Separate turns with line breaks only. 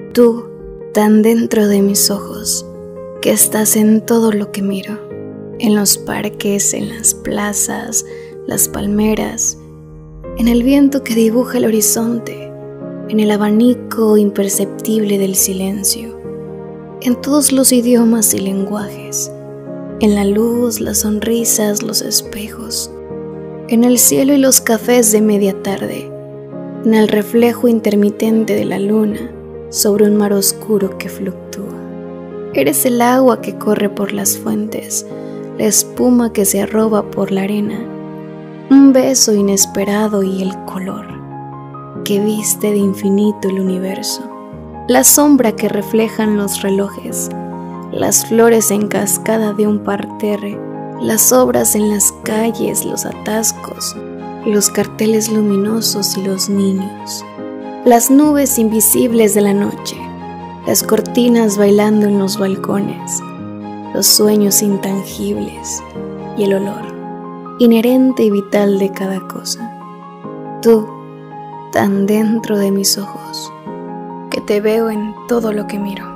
Tú, tan dentro de mis ojos, que estás en todo lo que miro, en los parques, en las plazas, las palmeras, en el viento que dibuja el horizonte, en el abanico imperceptible del silencio, en todos los idiomas y lenguajes, en la luz, las sonrisas, los espejos, en el cielo y los cafés de media tarde, en el reflejo intermitente de la luna sobre un mar oscuro que fluctúa. Eres el agua que corre por las fuentes, la espuma que se arroba por la arena, un beso inesperado y el color que viste de infinito el universo, la sombra que reflejan los relojes, las flores en cascada de un parterre, las obras en las calles, los atascos, los carteles luminosos y los niños, las nubes invisibles de la noche, las cortinas bailando en los balcones, los sueños intangibles y el olor inherente y vital de cada cosa. Tú, tan dentro de mis ojos, que te veo en todo lo que miro.